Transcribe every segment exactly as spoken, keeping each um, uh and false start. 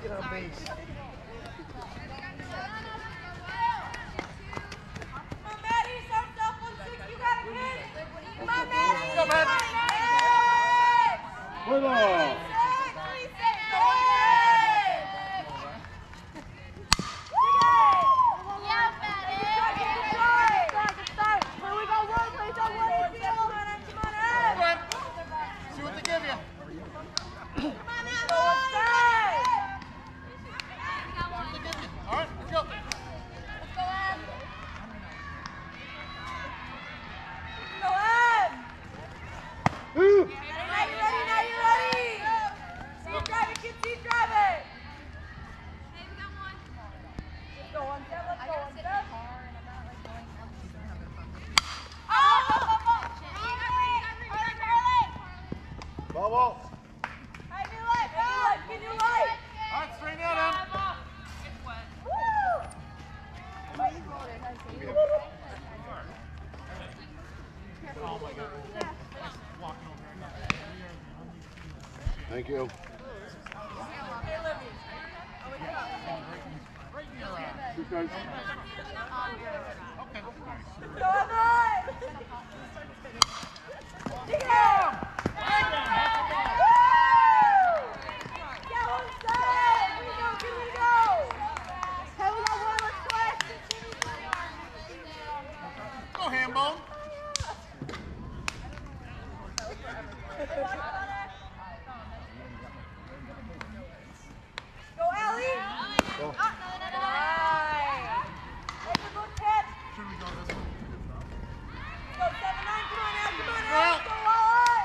Get on base. Bueno. See what they give you. All right, let's go. Ooh. Ball, ball. All right, straighten out, Em. Thank you. Because Go, Hambone. Go, Ellie! Go. Nice! Take a good catch! Should we go this one? Go, seven nine, come on now, come on Go. now! Go, Wally!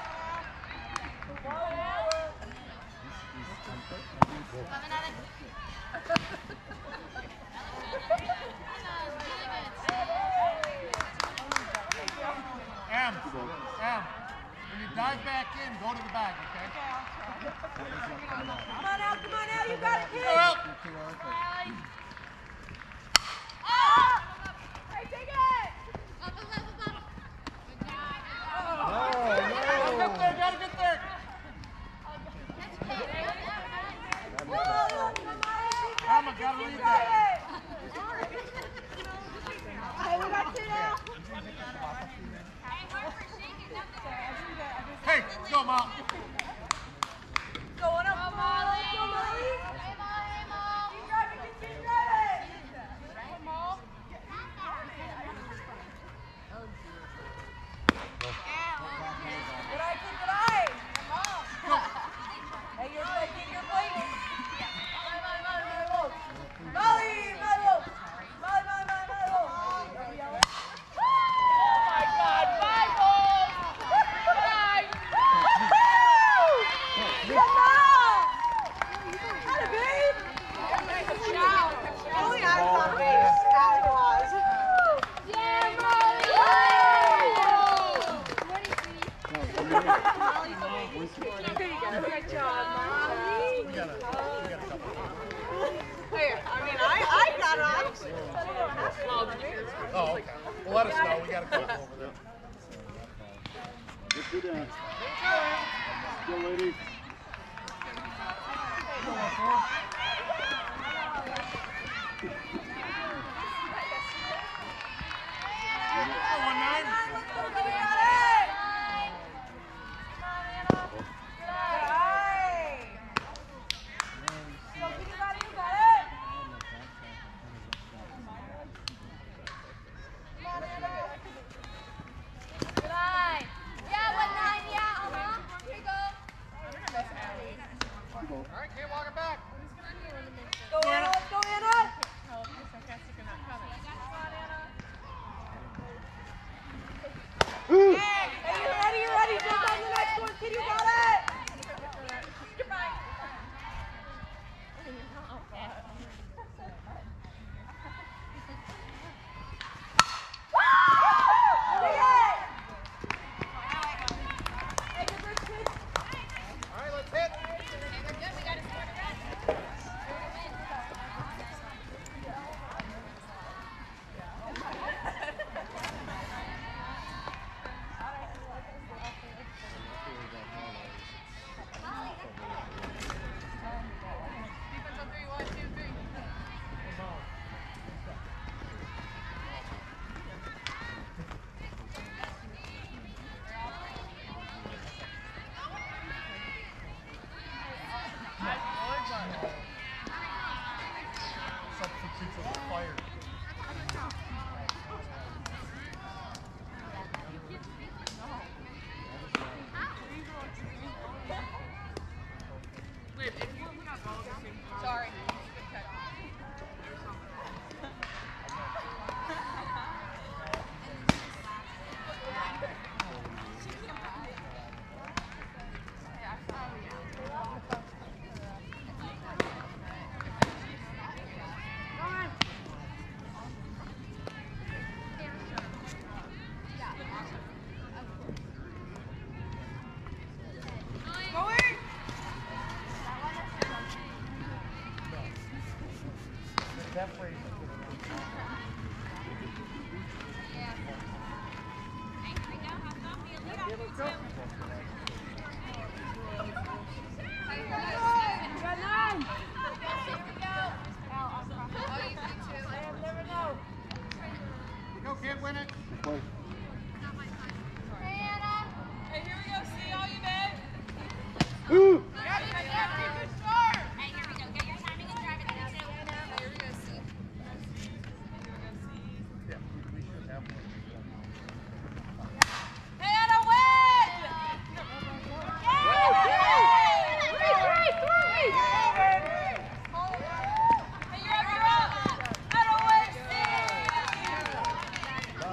Em, Em, when you dive back in, go to the bag, okay? Come on now, come on now, you got it, kid! Go out. Hey, take it! Gotta get there, gotta get there. Emma, gotta lead that. Hey, we got two now. Hey, go, Mom. Go on up, Molly. Go, Molly. Keep driving, keep driving. Good eye, kid, good eye. Hey, you're fighting, you're fighting. Molly, Molly. Molly, Molly, Molly, Molly. Oh my God, five balls. Five. Come on. Had a babe. Only I was on base. Allie was. Yeah, Molly. Good job, Molly. We got a, we got a couple. Here, I mean, I, I got on. Oh, okay. Well, let us know. We got a couple over there. let's do that. Go, ladies. One nine. All right, can't walk it back. Go, Anna, let's go, Anna. Ooh. Hey, you ready? You ready? Jump on the next one, kid. You got it. All right, let's hit. Sorry. Go, kid, win it. Play. Hey, here we go. See all you, babe. Ooh! Hey, here we go. Get your timing and drive it. Here we go. See. Yeah, we should have one. Hey, Anna, win! Yeah! Three, three, three! Hey, you're up, you're up! Anna, win! Ah.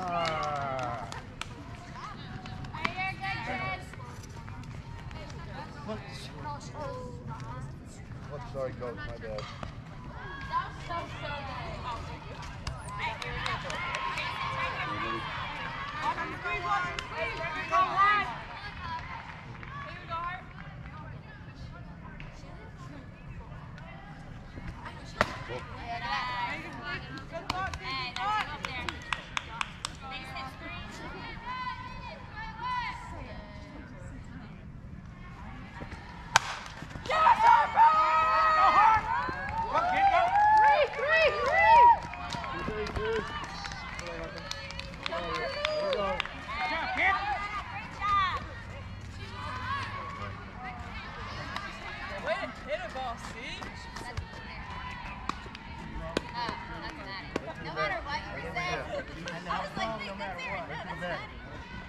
Hey, you're good, Chris. What? Sorry, coach. My bad. That was so, so good. Hey, here we go. Watch on the screen, watch on the screen. Here we go, Hart. Here we go, Hart. Good luck, hey, that's it up there. Thanks, hit screen. Yes, Harper! Go, Hart! Go, kid, go! Three, three, three! Good day, kid. Go, kid! Great job! Way to hit a ball, see? No matter what you say, And I was like, no matter what, that's it's the fair. best.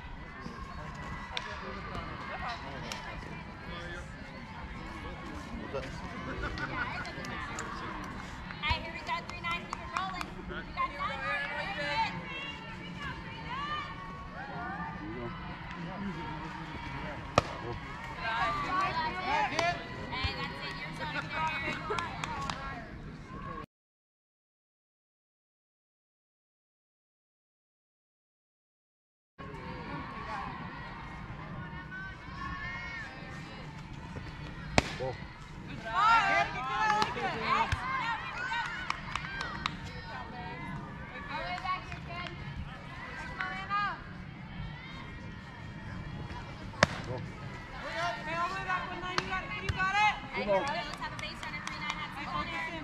Hey, here we go, three nine, keep it rolling. You got nine, you're good. Go, kid! Hey, that's it, your zone up there. Ball. Hey, slow down, here we go. All the way back here, kid. Come on, Anna. Ball. Hey, all the way back, one nine, you got it, you got it. Hey, Come on. let's have a base runner, three nine, have some fun here.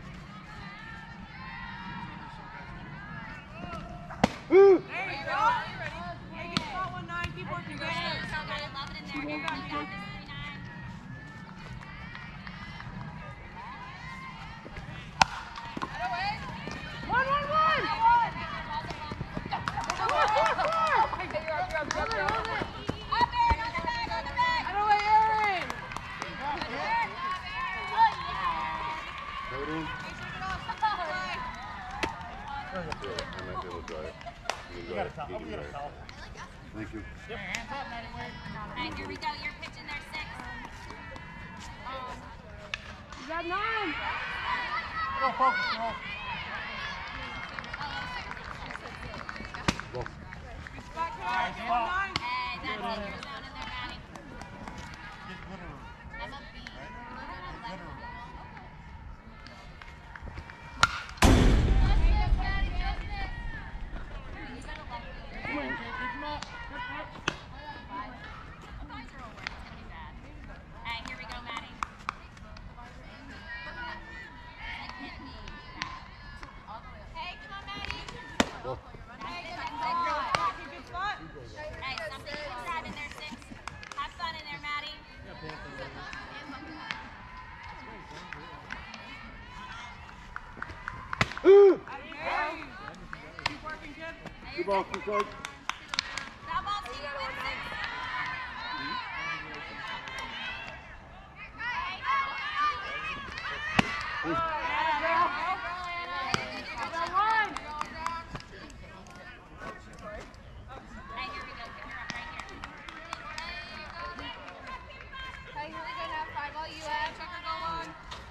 Ooh! There you go. Hey, good spot, one nine, keep working, guys. So good, love it in there. Here, you got this, three nine. One, one, one! Throw it in. Yeah, I might be able to try it. You We got a towel. Oh, we got a towel. Thank you. Get your hands up, Maddie Wade. Alright, here we go. You're pitching there, six. You got nine. Go, focus, girl. Ball. Nice ball. Hey, that's it. You're zone in there, Maddie. Get glitter. I'm a B. Glitter. Come on. Hey, here we go, Maddie. Hey, come on, Maddie. Ball. Hey, good spot. Hey, something you can drive in there, six. Have fun in there, Maddie. Ooh! Keep working, kid. Good ball, good coach. That ball to you with six. Hey, here we go now. Five all you have. Checker go on.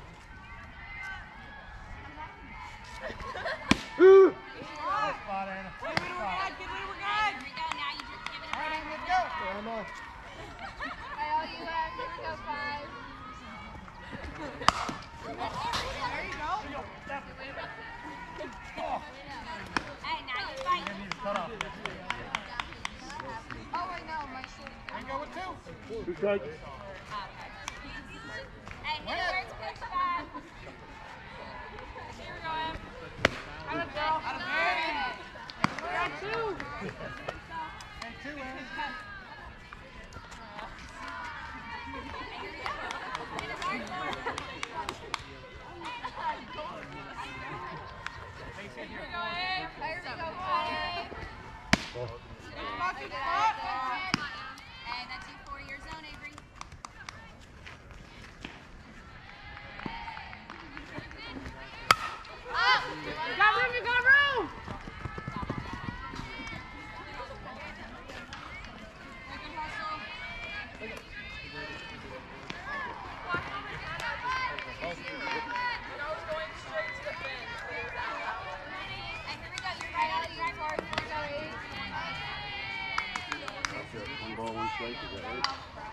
Nice spot, Anna. Good, we're good. Good, we're good. Here we go. Now you just give it a All right, break. let's go. Hey, all you have. Here we go. Five. There you go. Hey, now you fight. You need to cut off. Oh, wait, no. My shoulder. And go with two. Two strikes. Hey, hit it where it's pitch back. Here we go, Em. Out of there. Out of there. We got two. And two, Anna. Here we go, Em. Here we go, five. Ball. Spot, good spot. Hey, that's you for your zone, Avery. Up. Got room, you got room. Good hustle. Hey, here we go. You're right on the right board. That's it. One ball, one strike. Is that right?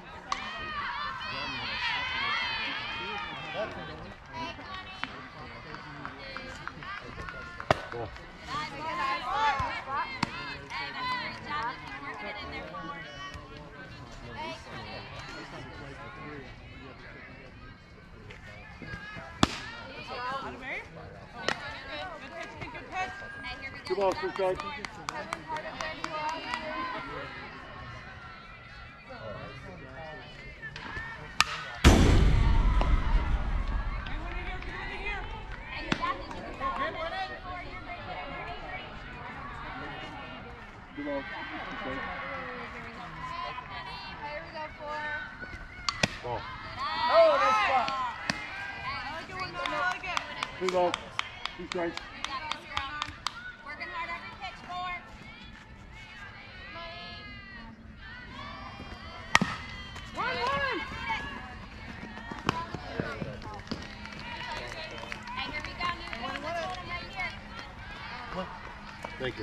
Ball. Hey, that's a great job. Keep working it in there. Hey, Out of there. Good pitch, good, good pitch. hey, here we go. Two balls, two strikes. Everyone in here, get in here. Hey, you got this. You can go on it. Four, you're right there. Two balls, two strikes. Here we go, four. Ball. Oh, nice spot. I like it when I like it. Three balls, two strikes. You got this, girl. Working hard every pitch, four. One, one. Hey, here we go. New one. Let's hold him right here. Thank you.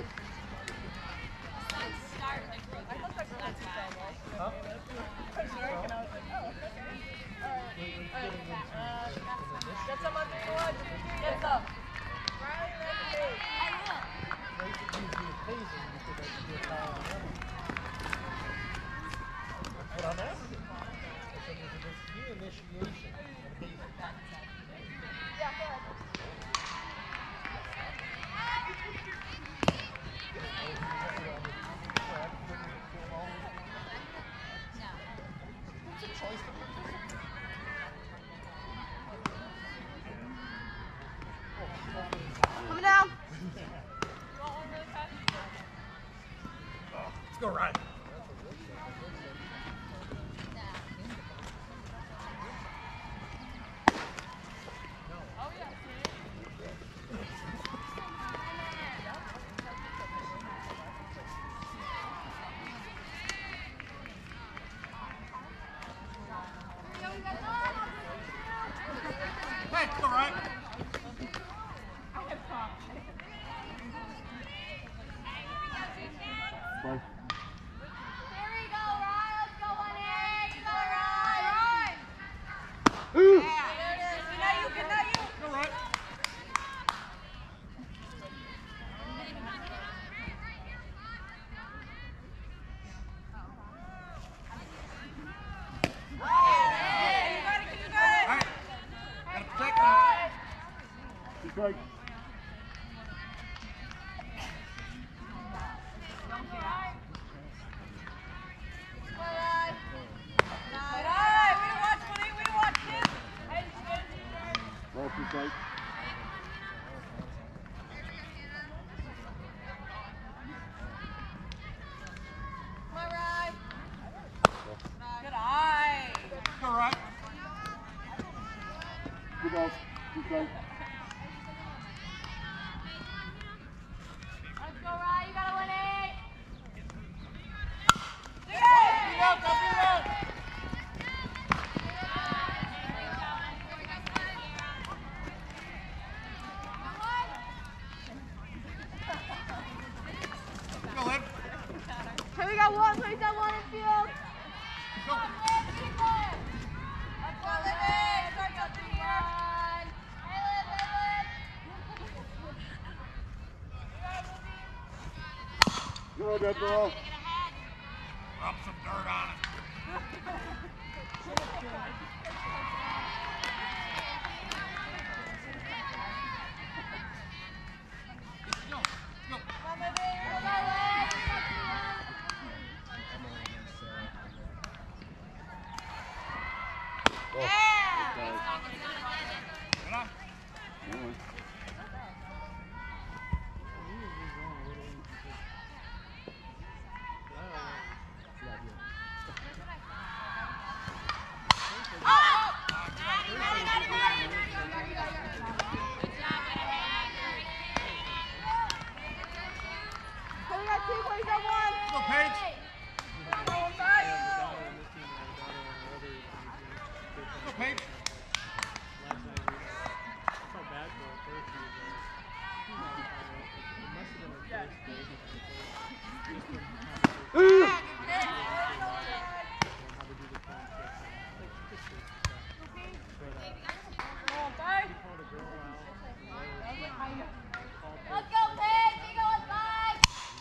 Start. Get some on the floor. Get some. I will. What on that? Initiation. Yeah, go ahead. Coming down. Let's go, Ryan. Hey, go, Ryan. Ball. Here we go, Ryan. Let's go, one eight. Go, Ryan. Ooh. Yeah. There it is. Good night, you. Good night, you. Go, Ryan. Hey, you got it. You got it. All right. Gotta protect now. Two strikes. Ball, two strikes. Go, Ryan. Two balls, Okay. Let's go, Ryan. You gotta win it. Beat up, go beat up. Go, Lynn. Okay, we got one. Please got one in field. Go. Let's go, Libby. Start your three one. Hey, Liv, hey, Liv. Go, dead ball. Rub some dirt on it. Go, go. Come on, Libby. Go, Liv. Oh, Yeah. okay. Get on. Yeah. Okay, we got two. Please got one. Go, Paige. Go, one side. Go, Paige. Let's go, Paige. You go inside.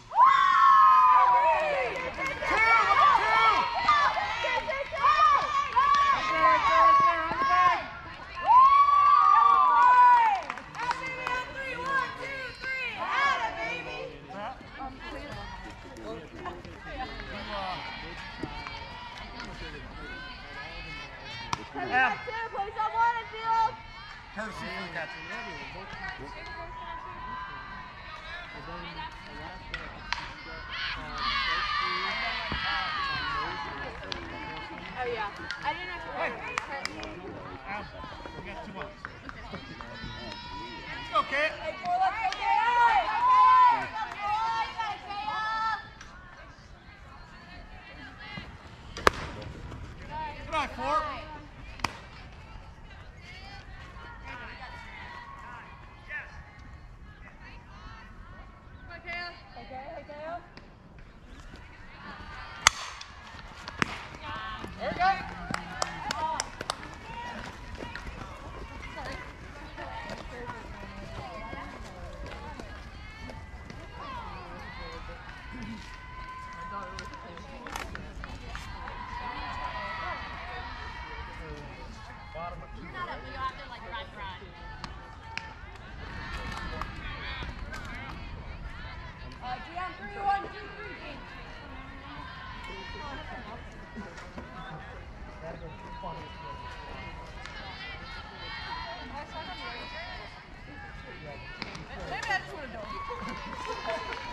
Yeah. Place on one and field. Courtesy for the catch. Oh yeah, I didn't actually. Al, we got two months. Let's go, kid. Hey, four, let's go, Kay. Good night, four. There you go. You're not up, you have to like run, run. Uh, Gian, three, one, two, three. Maybe I just want to do it.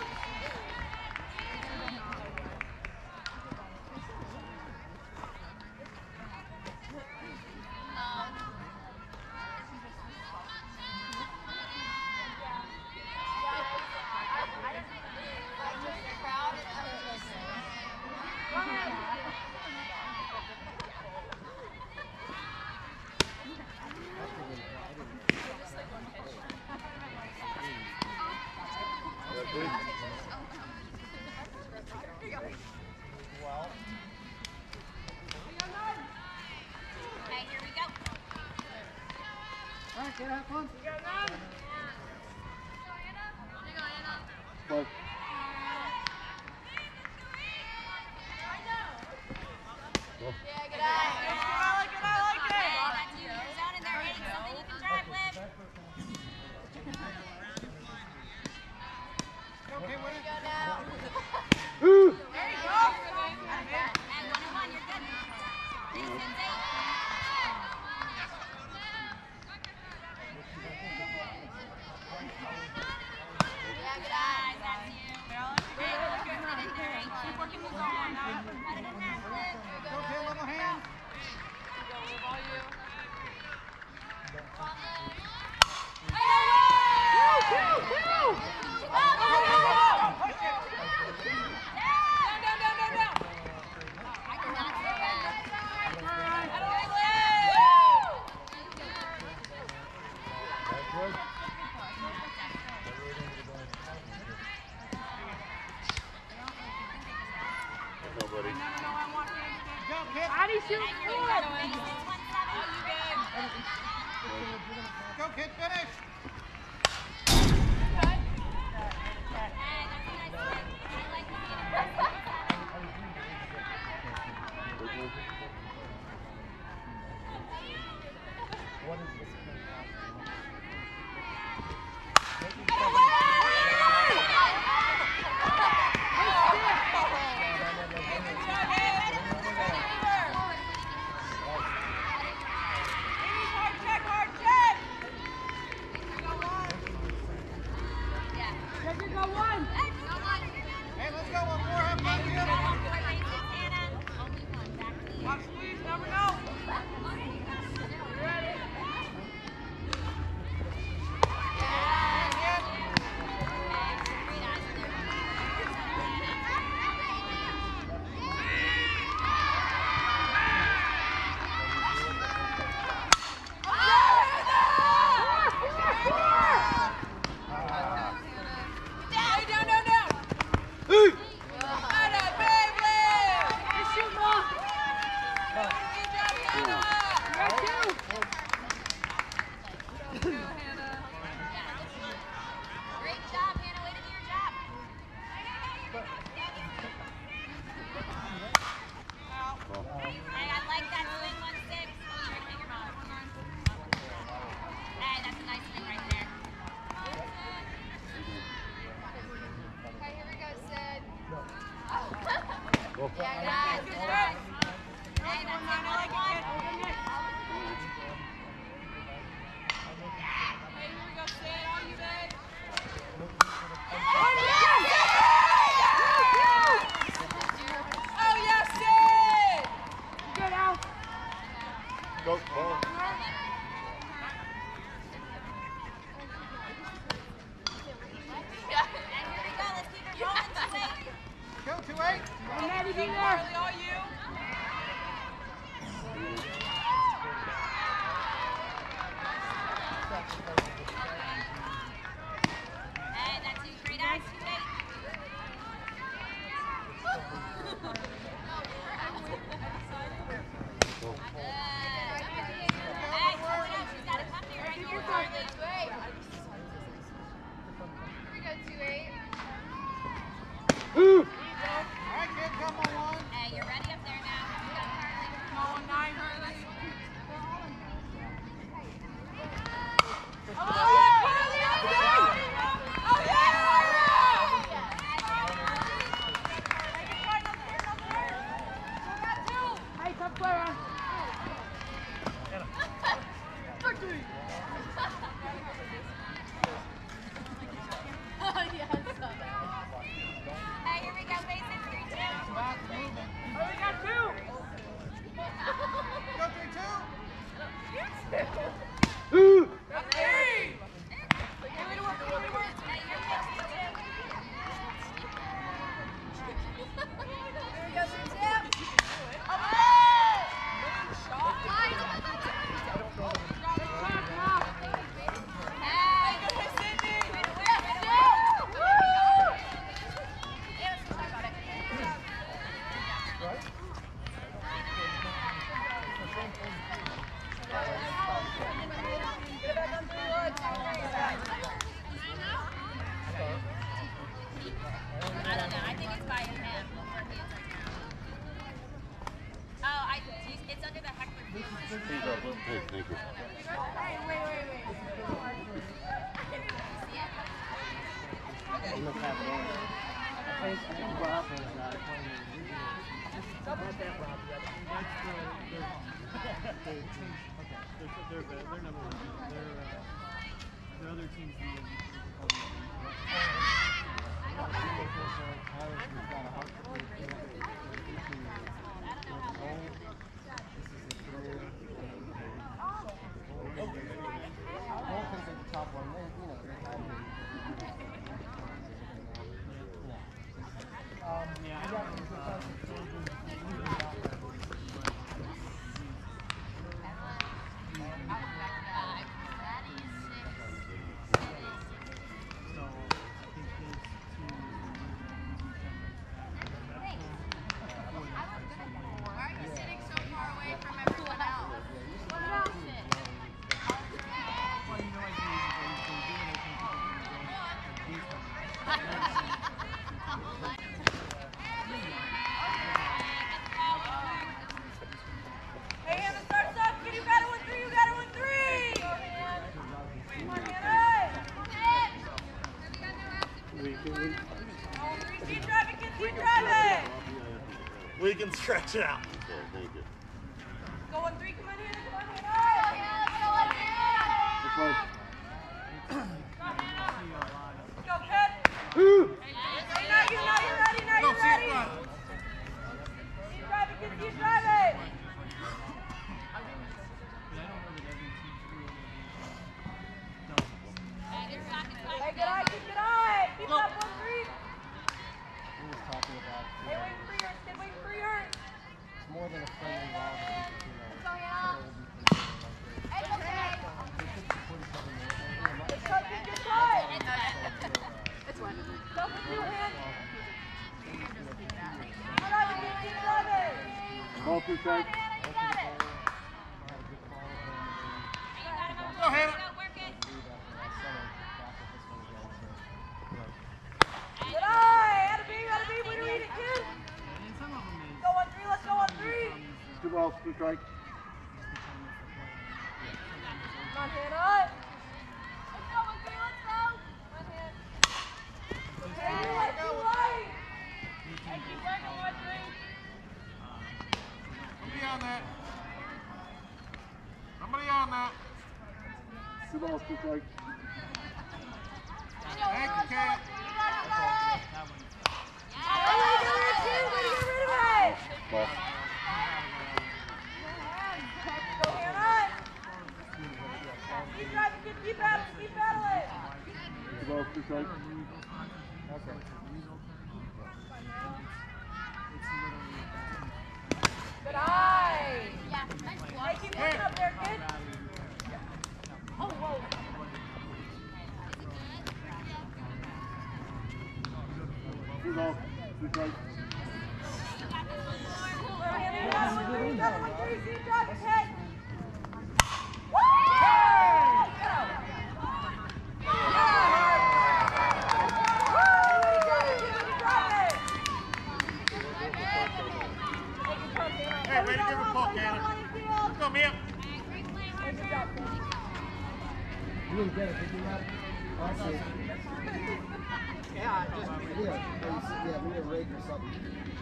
Okay, here we go. All right, kid, have fun. But Yeah, good eye. I like it, I like it. Okay, that's you. You're down in there hitting something you can drive, Liv. Okay, what is Go now. Ooh. There you go. And one and one, you're good. Distance eight. Yeah, good eye. Guys, that's you. Great. Get in there. Keep working the zone. Put it in there, Liv. Okay, little hand. Nobody. Addy, shoot forward. Go, kid, finish. Hey, let's go one more. Have fun here. Watch these, never know. Go, ball. Go, two eight. I'm ready to be there. All you. Hey, that's you, great eyes, two eight. Hey, she's got a puppy right here, Carly. All right, kid, come on one. Hey, you're ready up there now. You got Carly. Oh, nine, Hurley. Hey, tough player. Hey, here we go, basic three two. Back moving. Oh, we got two. Go, three two. That's three. Give me the work, give me the work. Hey, you're good, two two. Here we go, Sam. Hey, I don't know. I think it's by him. Where he is right now. Oh, I. It's under the heckler. He's up. Hey, thank you. They're, they're, they're number one. They're, uh, the other team's the stretch it out. Okay, thank you. Go on three, come on here, come on here. This way. Go, kid. Woo! Hey, now you, now you're ready, now Go, you're see it ready. front. Keep driving, kid, keep driving. Hey, good eye, keep good eye. Keep Go. up, one, three. He was talking about Hey, waiting for yours, kid, waiting for yours. it's more than a friendly rivalry, you know. Go, Hannah. It's okay. Good cut, kid, good cut. It's one. Go with two hands. Keep driving, kid, keep driving. Ball two strike. You got it. Go, Hannah. Go, work it. Good eye. Atta beam, atta beam. Way to read it, kid. Go on three, let's go on three. Two balls, two strike. Come on, Hannah. Let's go, okay, let's go. One hand. Hey, you like, you like. Hey, keep working, one, three. Somebody on that. Somebody on that. Two balls, two strike. Thank you, Kate. You got it, got it. Hey, way to get rid of it, way to get rid of it. Ball. Go, Hannah. Keep driving, kid, keep battling, keep battling. Two balls, two strike. Good eye. Yeah, nice Hey, block. keep looking up there, kid. Oh, whoa. Two balls, two strike. Go, Hannah, you got it, one, three, you got it, one, three, keep driving, kid. Woo! Get out. Hey, way to give a poke, Hannah. Come here. You didn't get it, did you, Matt? Oh, I see. Yeah, just, yeah, yeah, maybe a rake or something.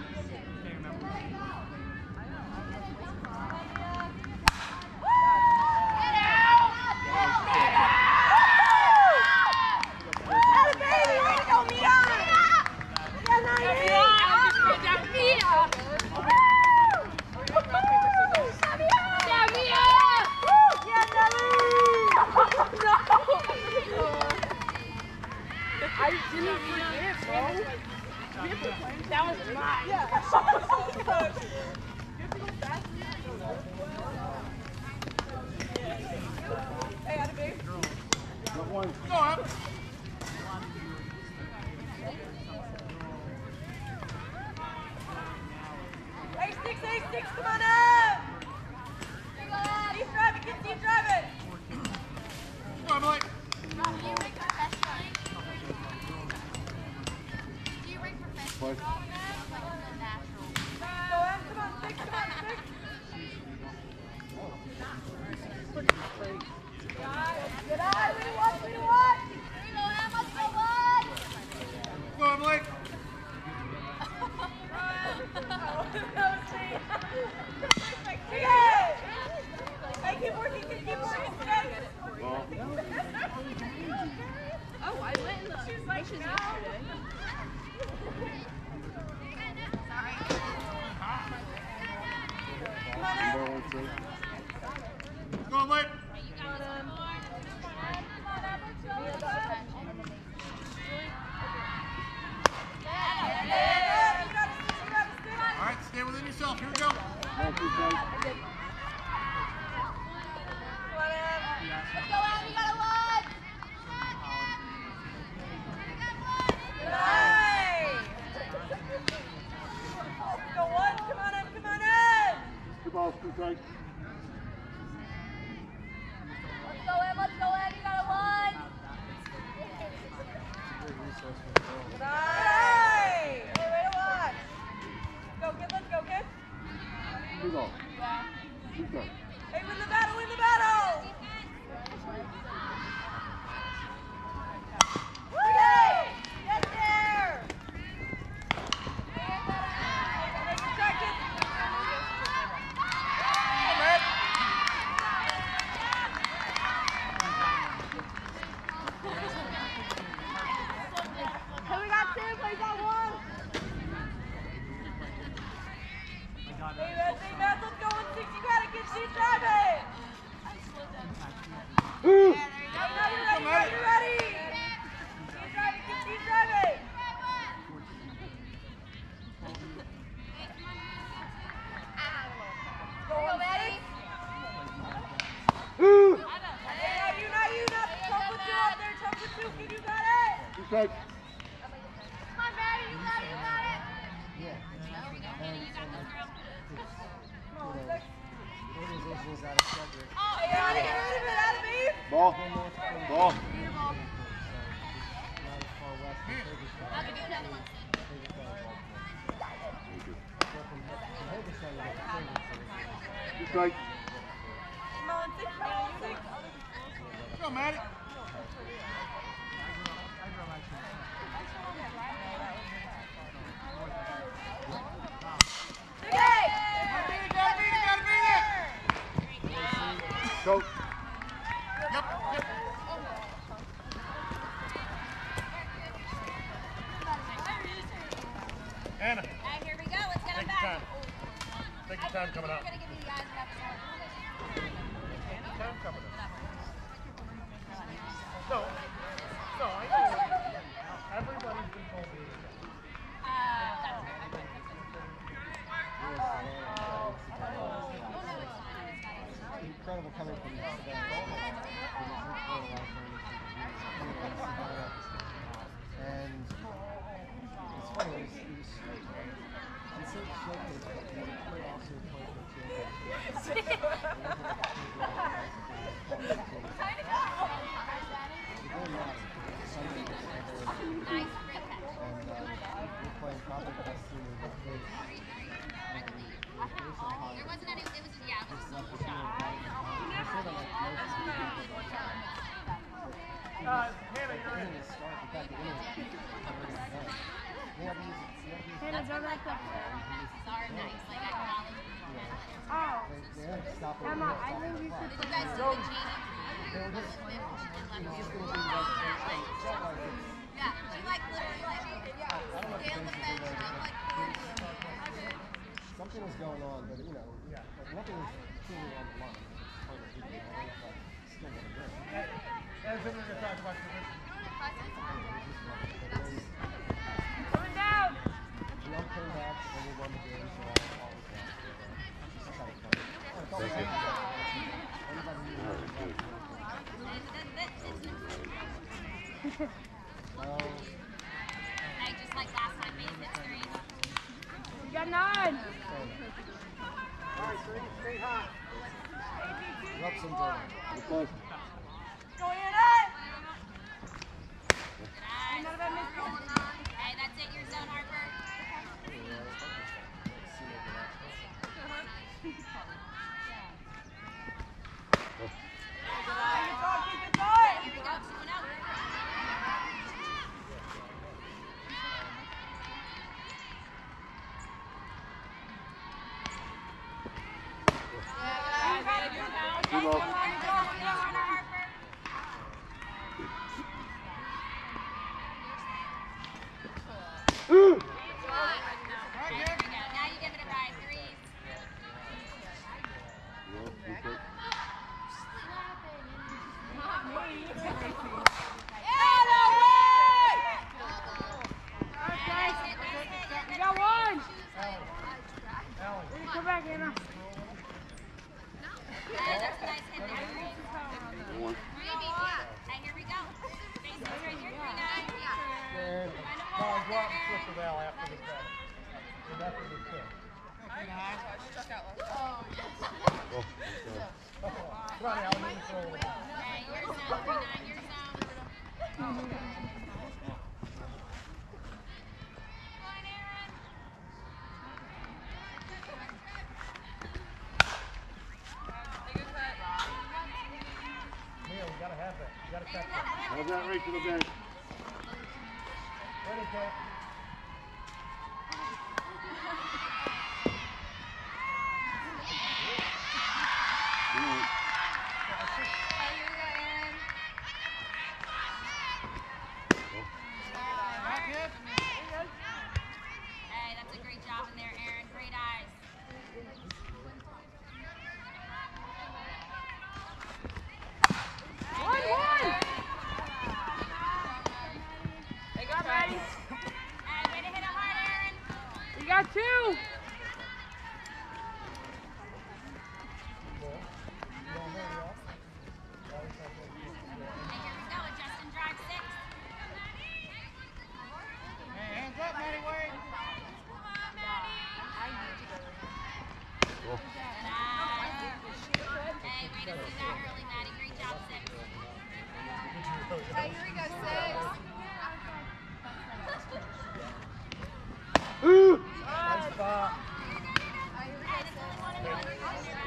I didn't forget, bro. That was mine. Yeah. Hey, Adam, babe. Got one. Go up. Hey, sticks, hey, sticks, come on up. Keep driving, kid, keep driving. Go, Emily. Do you rig professionally? Do you rig professionally? Twice. Like in the natural? Go, Em, come on, sticks, come on, sticks. Good eye, good eye, way to watch, way to watch. strike. Come on, Maddie, you got it, you got it. Yeah. Here we go, Hannah, you got this, girl. You know, organizations out of Frederick. Oh, hey, out of it, out of it, out of it. Ball. Ball. Not as far west as Ferguson. I'll give you another one, Sid. Thank you. From from Ferguson to Ferguson. Two strike. Come on, six, man, six. Go, Maddie. Okay. Gotta beat it, gotta beat it, gotta beat it. Go. Yep, yep. Anna, Alright, here we go. Let's get take them your time. back. Take your time coming We're up. gonna give you guys an episode. Time coming up. No, no, I know. Everybody's been told me. Uh, that's fair. I think It's incredible coming from Savannah. And it's funny, it was, it was it's such a showcase, but he played also played for championship. nice, great catch. And uh, we're playing probably the best team we've ever faced. There wasn't any, it was, yeah, it was just a little shot. Uh, Hannah, you're in. Hannah, don't like that. Passes are nice, like I acknowledge. Oh, Emma, I think you should Did you guys see the Janie They were just, Green? it was just going to be like, it felt like it's, Yeah, she like literally like scaled the fence. I'm like, something was going on, but you know, like nothing was truly on the line. It's hard to do, but still want to win. As in, we're gonna talk about your coming down. We all came back and we won the game, so all, all was well. It's just kind of fun. It's all Thank you. everybody knew All what right, was good. going on. I just like last time made history. You got nine. We're up some Jordan. Good play. Go in, eh? Hey, that's it, your zone, Harper. Here we go, two and out. Two balls. Ooh. Now you give it a ride, threes. No, two strike. You got one. Come back, Anna. Hey, that's a nice hit there, threes. No one. Hey, here we go. Base right here, three nine. Good. No, I dropped the slip of Al after the catch. And after the kick. Oh, okay. Come on, Al, you can throw it. Hey, your zone, three nine, your zone. Come on, Aaron. Neil, you gotta have that. You gotta catch that. How's that right to the bench? Ready, Kate? All right. Hey, that's a great job in there, Aaron. Great eyes. One, one. They got ready. Hey, way to hit it hard, Aaron. You got two. Okay, here we go, six. Ooh! Nice spot. Alright, here we go, six.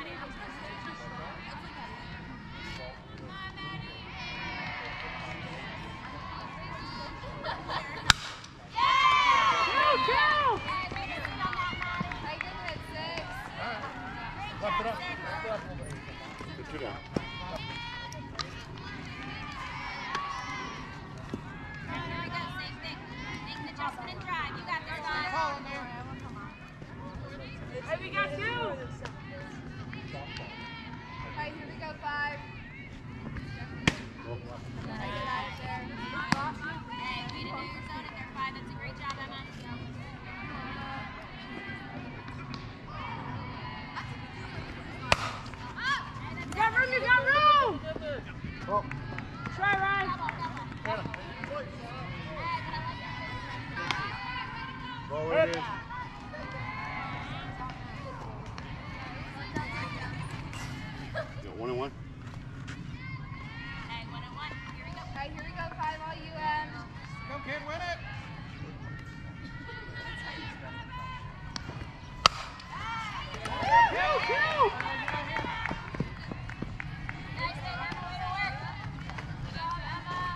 Hey, good hit, six. Left it up. Left it up a little bit. Good two down. Here we go, same thing. Make an adjustment and drive. You got this, guys. Hey, we got two. Alright, here we go, five. Oh. Hey, good eye there. Hey, way to know your zone in there, five. That's a great job, Emma. You got room, you got room! Oh. Try, Ryan. Ball where it is. You got one and one. Hey, one and one. Here we go. Alright, here we go, five, all you, um. Go, kid, win it. Kill, kill! Nice, Emma. Way to work. Good job, Emma.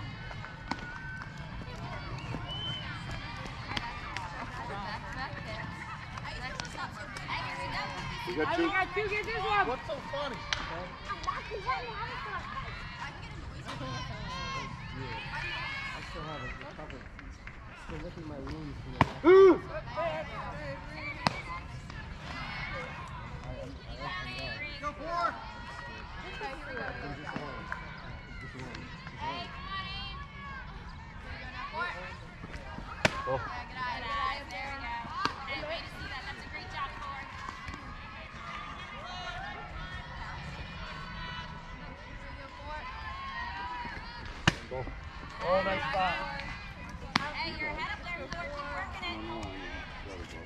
Hey, here we go. You got two. got two, get this one. What's so funny? I still have it recovered. Still licking my wounds from the last. Ooh! Go for it. Okay, here we go. Just one. Just one. Hey, come on in. Oh. Good eye, there we go. Hey, way to see that. That's a great job, Thor. Go. Oh, nice spot. Hey, you're ahead up there, Thor. Keep working it. No, no, no. There we go.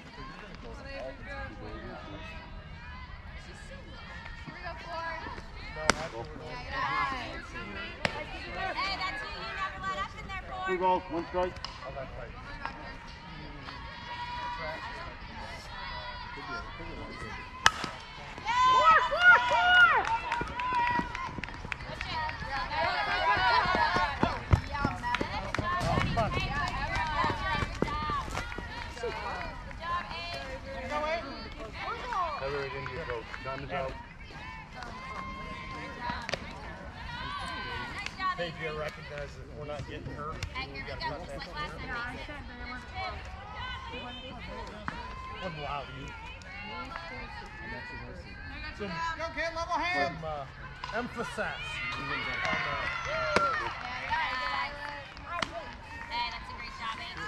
Here we go, four. Go. Yeah, good eye. Hey, that's you. You never let up in there, Two Thor. balls, one strike. Four, four, four! Heather again, you go. Time is out. Nice job, Hey, do you Avery. recognize that we're not getting hurt? Hey, here we go. Just like last time. Wouldn't allow you. Go, kid, level hand. Some uh, emphasis on the Hey, that's a great job, Abe.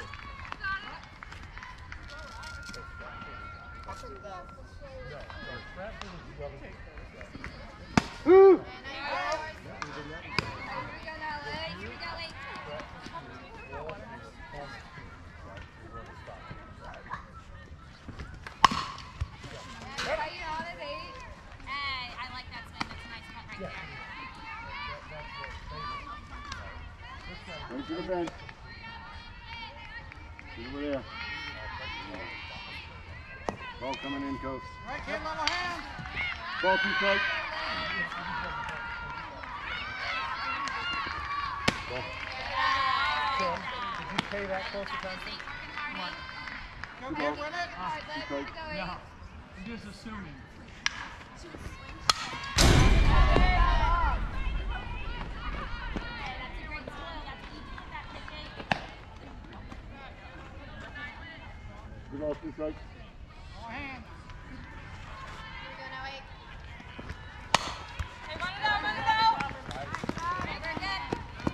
Ooh! Here we go now, Lee. Here we go, Abe. Are you on it, eight? Hey, I like that spin. That's a nice cut right there. Right to the bench. See over there. Ball coming in, coach. Right, kid, level hand. Ball two strike. Ball. So, did you pay that close attention? Go, kid, win it. Alright, Lee, here we go, eight. No. I'm just assuming. Hey, that's a great slow. That's what you do with that pitch, Abe. Two balls, two strikes. Level hand. Here we go now, eight. Hey, run it out, run it out. Hey, we're good.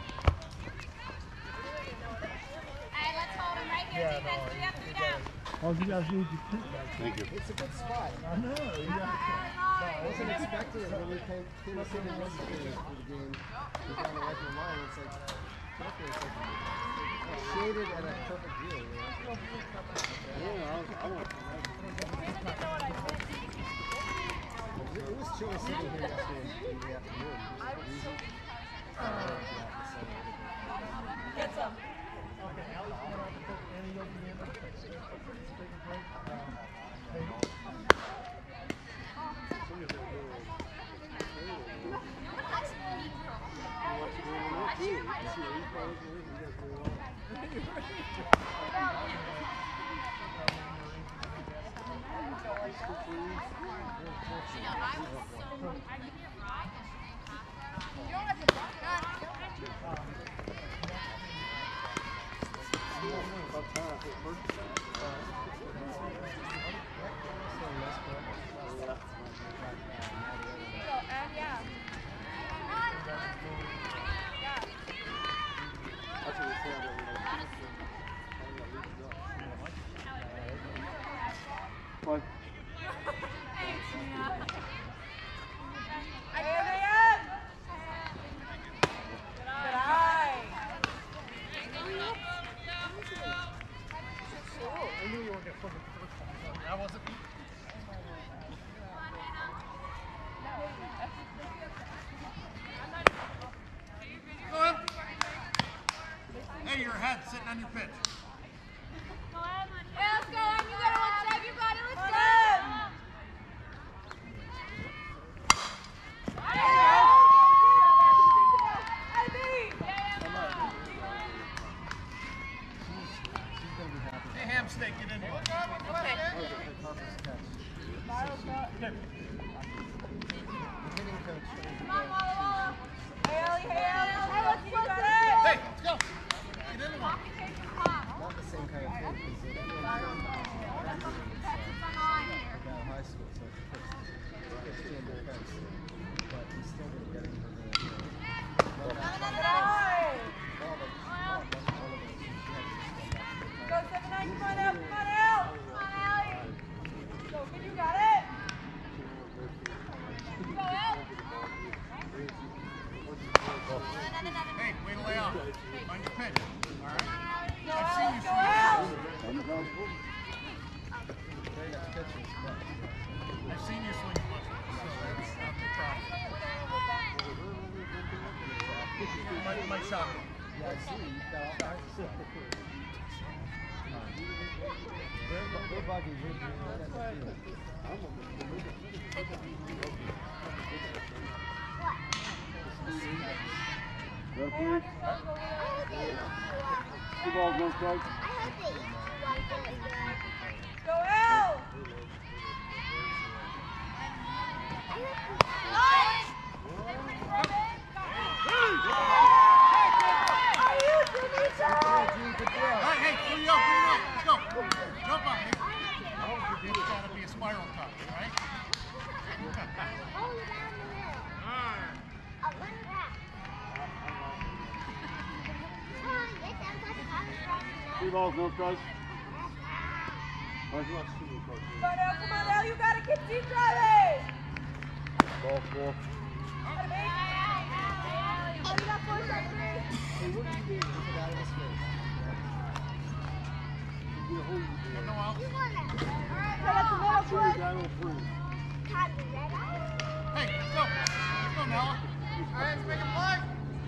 Hey, let's hold him right here. Yeah, Defense, no, three up, three down. All you guys need to keep that. Thank you. It's a good spot. I know. You got I wasn't expecting it when we came, came to see the yesterday for the game. We found the right line. It's like, luckily it's like it's shaded at a perfect view. You know? Yeah, I, I want. It was chilly sitting here yesterday in the afternoon. It was freezing. Uh, yeah, the sun. Fine. I knew you were going to flip it the first time. I wasn't. Go in. Hey, your head sitting on your pitch. Yeah, let's go, Em. You got it, let's save, you got it, let's go! Hey, Hamsteak, get in here. Okay. Come on, Walla Walla. Hey, Ellie, hey, Ellie. Hey, let's flip it. Hey, let's go. Get in the one. Not the same kind of thing, because it was uh, high school, so it's fixed. Fixed in defense. But he's still going to get him for the. Well, that's not Good eye. all of all of us. She had to just come back to the Go, seven, nine, come on out, come on out. Come on, Ellie. Go, kid, you got it. Go out. Hey, way to lay off. Mind your pitch. All right? Go I've out, seen you go swing. out. very next pitch is clutch. I've seen you swing clutch, so that's not the problem. Might, might shock me. Yeah, I see. You've got all kinds of stuff. They're, they're bugging you. That's the field. Red please. Two balls, one strike. Go out. Are you Denise? All right, hey, three up, three up. Let's go. Jump on me. It's got to be a spiral touch, right? Three balls, no strikes. Come on, El, come on, El, you gotta keep deep driving. Ball four. Oh, you got four seconds. Hey, what did you do? Took it out of his face. No out. Right up the middle, push. Hey, let's go. Let's go, Nella. All right, let's make a play.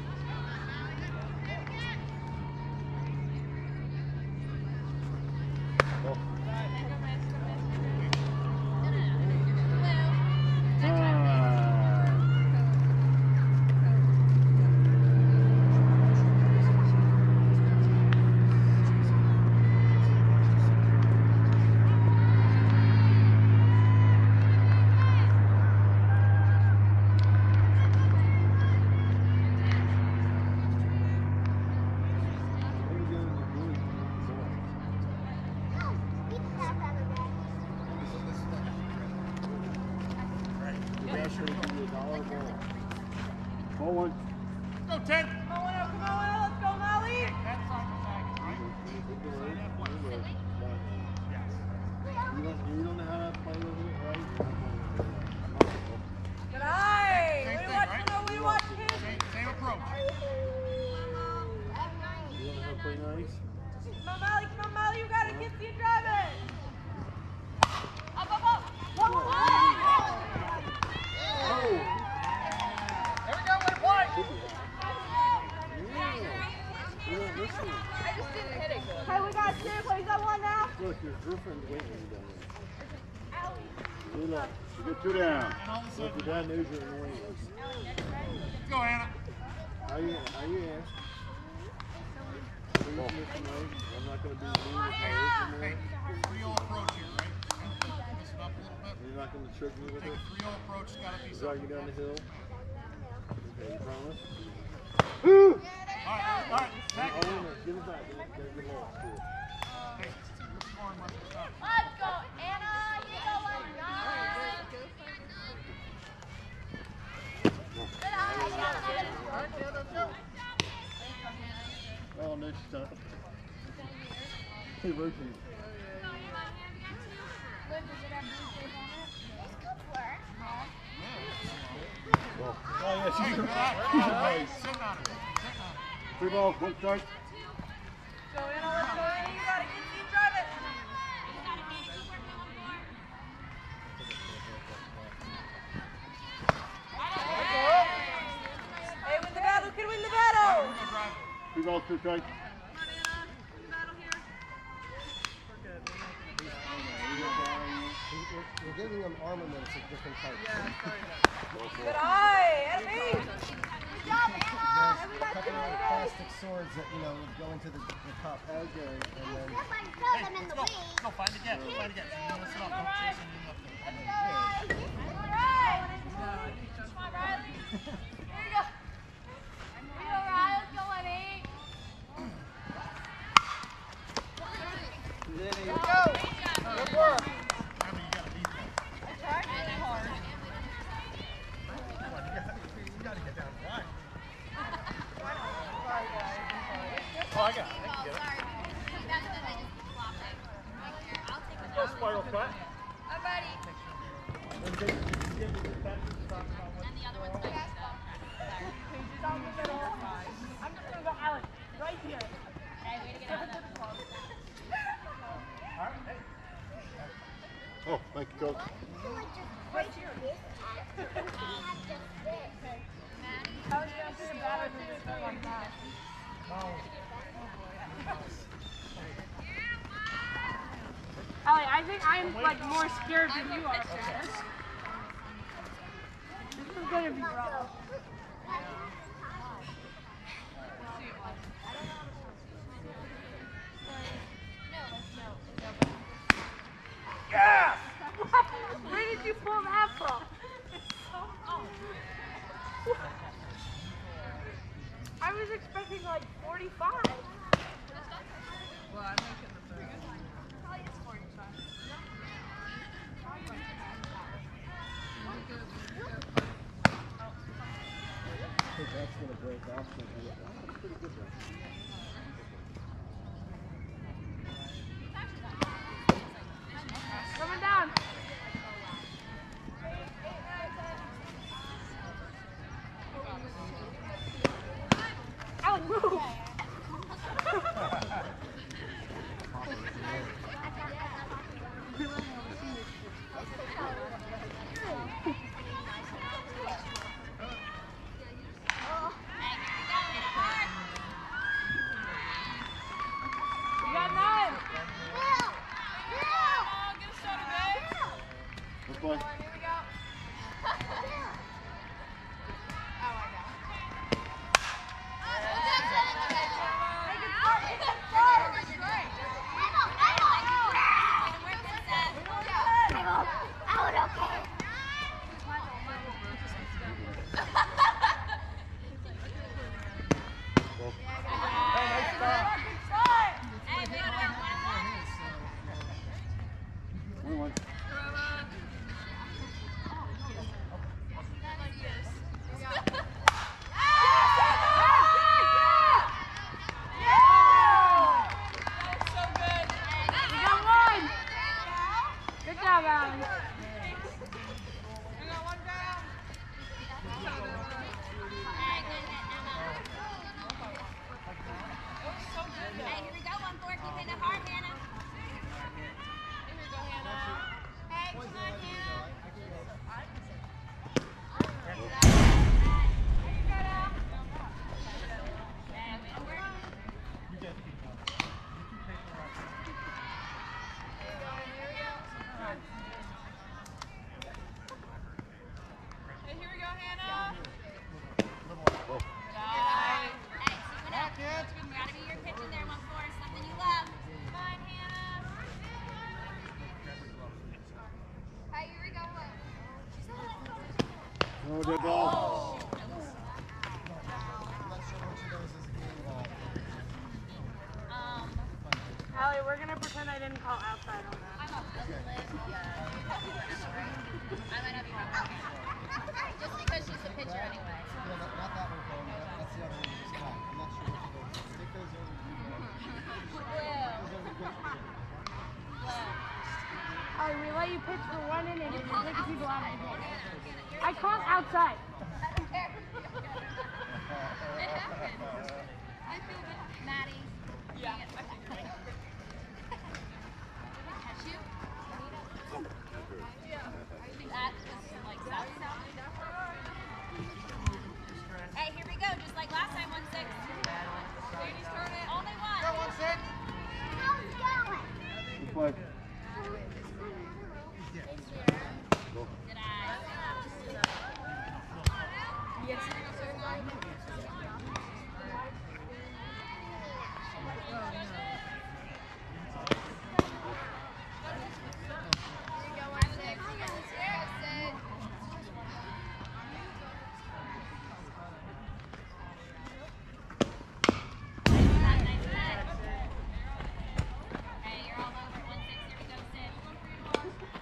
Ball one. Go, ten. Come on, El, come on, El, let's go, Molly. That's on the tag, right? Sign that one. Yes. You don't, you don't know how to play with it, right? Good eye. Same We thing, watch, right? no, we watch him. Same, same approach. You don't know how to play nice? Come on, Molly, come on, Molly, you gotta keep deep driving. Up, up, up. One more. Here we go, way to play. You're not listening. I just didn't hit it good. Hey, we got two. He's on one now. Look, your girlfriend's waiting down there. Good luck. You get two down. And all of a Look, sudden, your dad knows you're in the wings. let's go, Anna. How you, how you ask? I'm not going to be mean with my original. Hey, three oh approach here, right? Mix it up a little bit. You're not going to trick me with Take it? a three oh approach, it's gotta be Drag something. you down the hill? Okay, you promise? Alright, alright, back Oh, it wait a down. minute. Give it back. Give it back. Give it off. Cool. Hey, we're scoring much of stuff. Let's go, Anna. You go, let's go. Good eye. Oh, no, she's not. Hey, rotate. Oh, yeah, she's Hey, good eye. nice. Sitting on it. Sitting on it. Three ball. One strike. Go, Anna, let's go, Anna. You got it. Get deep, drive it. Hey, win the battle. Can win the battle. We're gonna drive it. Three balls, two strikes. We're, we're giving them armaments of different types. Good eye. Enemy. Good job, Anna. There's a couple of plastic swords that, you know, would go into the, the cup. Okay. And then, Hey, let's go. Let's go. Find again. Find again. You mess it up. Don't chase him. You left it. All right. Come on, Riley. Here you go. Here you go, Riley. Let's go, Lenny. Good work. Remember, you gotta beat that. I tried really hard. You gotta get down the line. Sorry, guys. I'm sorry. Oh, I got it. I can get it. Go spiral flat. I'm ready. And the other one's like Pages down the middle. I'm just gonna go Alex. Right here. okay, way to get out of that. All right. Hey. Oh, thank you, coach. Right here. How are you gonna see a batter thing like that? Ellie, I think I'm like more scared than you are. This is gonna be rough. Yes! Where did you pull that from? I was expecting like forty-five. Well, I'm making the third. Probably it's forty-five. I think that's going to break off. That's pretty good, though. Coming down. Alex, move. Oh, the ball. I'm not sure what she knows as a game ball. Um, Allie, we're gonna pretend I didn't call outside on that. I'm a Olivia. I might not be wrong. Just because she's the pitcher anyway. Yeah, that, not that one, Cole. That, that's the other one you just got. I'm not sure what she knows. Stick those over to you. Blue. Those over to you. Blue. Allie, we let you pitch for one inning and you're taking people out of the game. I called outside. It happened. I feel good. Maddie. Yeah. Catch you? Yeah. That was like that sound. Hey, here we go. Just like last time, one six. Baby's turn it. Only one. Go one six. Good play. Did I? Hey, you're all over. One six. Here we go, Sid.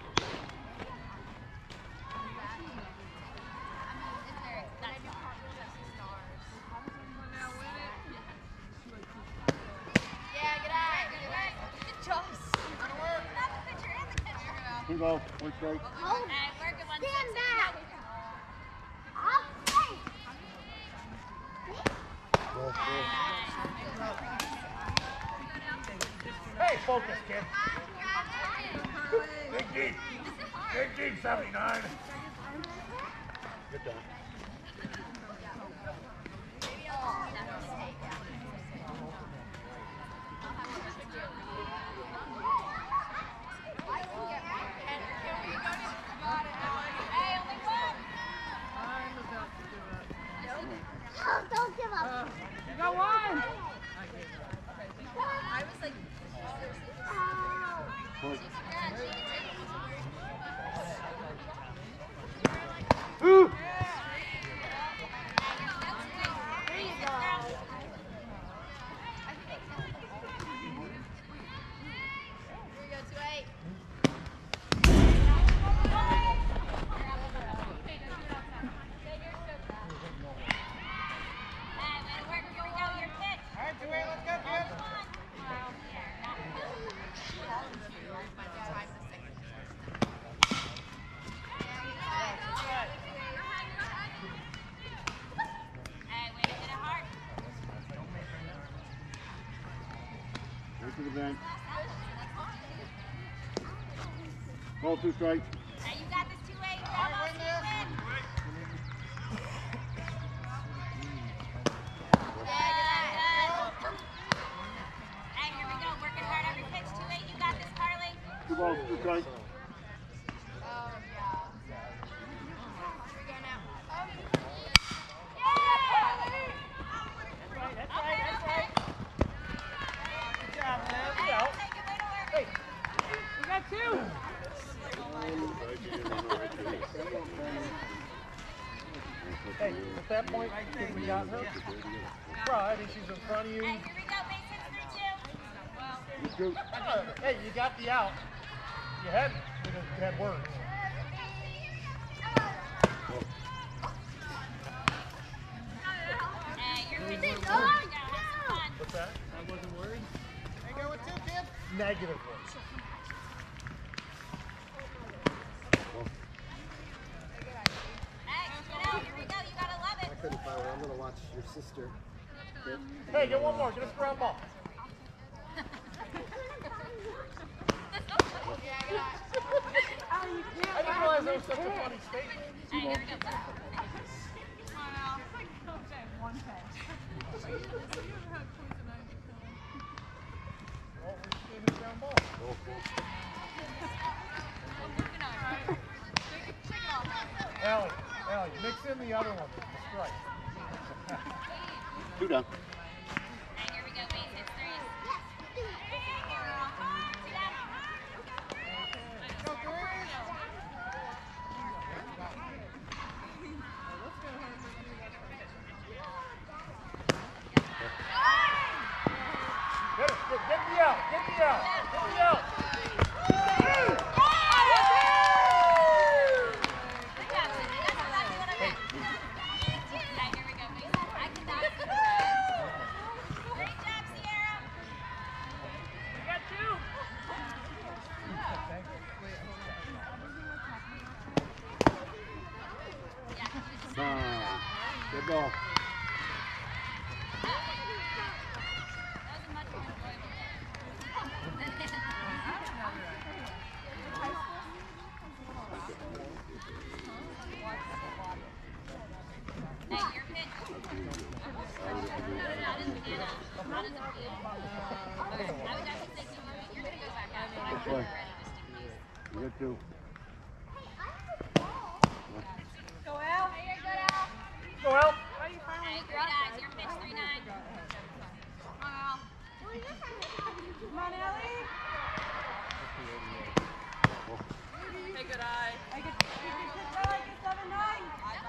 Yeah, good eye. Good job. Not the pitcher and the catcher. Two ball, one strike. Hey, work it one six. Ball four. Hey, focus, kid. Big deep. Big deep, seventy-nine. Good down. Hey, only one. Don't give up. You got one. I was like, Point. There Ooh! you go. here we go, two eight. Hey, way to work. Here we go. Your pitch. All right, two eight, let's go, kid. Hey, way to hit it hard. Right to the bench. Ball two strikes. Hey, you got this two eight. You got all two win. Yeah, good. Hey, here we go. Working hard every pitch. two eight. You got this, Carly. Two balls, two strikes. Oh, yeah. Here we go now. That's right, that's right. Good job, Liv. Hey, Go. I'll take it. Way to work. Hey. We got two. Hey, at that point, I think we got her. Bro, I think she's in front of you. Hey, here we go. Base hits three two. Good shoot. Hey, you got the out. You had, you know, you had words. Hey, your pitch is good. Have some fun. What's that? I wasn't worried. There you go with two, kid. Negative words. Hey, get out. Here we go. You gotta love it. I couldn't find her. I'm going to watch your sister. Hey, get one more. Get us a ground ball. Allie, you can't. I didn't realize that was such a funny statement. Hey, here we go. Oh, we just gave him a ground ball. Ball four. Allie, Allie, mix in the other one. The strike. Two down. Hey, here we go. Base hits threes. Two down. Go, Grace. Good ball. Hey, your pitch. How does it feel? How does it feel? Okay, I was actually thinking you're going to go back out, but I wasn't ready just in case. You good too. Go out. Hey, you're good, Al. Go out. Hey, three nines. Your pitch, three nine. Come on, Al. Come on, Ellie. Hey, good eye. I could, you could hit that like a seven nine.